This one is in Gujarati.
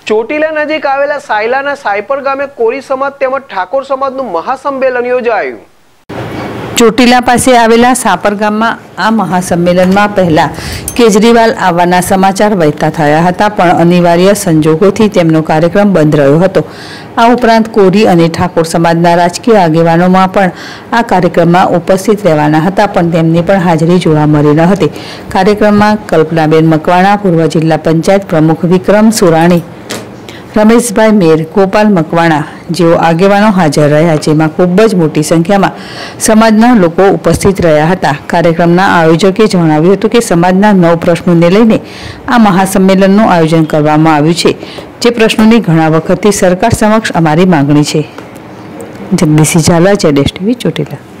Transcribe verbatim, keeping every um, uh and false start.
ચોટીલા નજીક આવેલા સાયલાના સાયપર ગામે કોરી સમાજ તેમજ ઠાકોર સમાજનું મહાસંમેલન યોજાયું। ચોટીલા પાસે આવેલા સાપર ગામમાં આ મહાસંમેલનમાં પહેલા કેજરીવાલ આવવાના સમાચાર વહેતા થયા હતા, પણ અનિવાર્ય સંજોગોથી તેમનો કાર્યક્રમ બંધ રહ્યો હતો। આ ઉપરાંત કોરી અને ઠાકોર સમાજના રાજકીય આગેવાનોમાં પણ આ કાર્યક્રમમાં ઉપસ્થિત રહેવાના હતા, પણ તેમની પણ હાજરી જોવા મળી ન હતી। કાર્યક્રમમાં કલ્પનાબેન મકવાણા, પૂર્વ જિલ્લા પંચાયત પ્રમુખ વિક્રમ સુરાણી, રમેશભાઈ મેર, ગોપાલ મકવાણા જેઓ આગેવાનો હાજર રહ્યા, જેમાં ખૂબ જ મોટી સંખ્યામાં સમાજના લોકો ઉપસ્થિત રહ્યા હતા। કાર્યક્રમના આયોજકે જણાવ્યું હતું કે સમાજના નવ પ્રશ્નોને લઈને આ મહાસંમેલનનું આયોજન કરવામાં આવ્યું છે, જે પ્રશ્નોની ઘણા વખતથી સરકાર સમક્ષ અમારી માંગણી છે। જગદીશી ઝાલા, જેડેશ ટીવી, ચોટીલા।